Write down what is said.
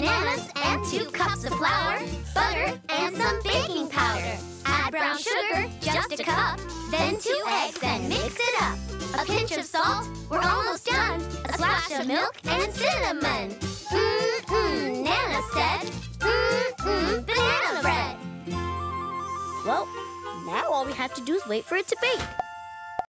bananas and 2 cups of flour, butter, and some baking powder. Add brown sugar, just a cup, then 2 eggs and mix it up. A pinch of salt, we're almost done. A splash of milk and cinnamon. Nana said, banana bread. Well, now all we have to do is wait for it to bake.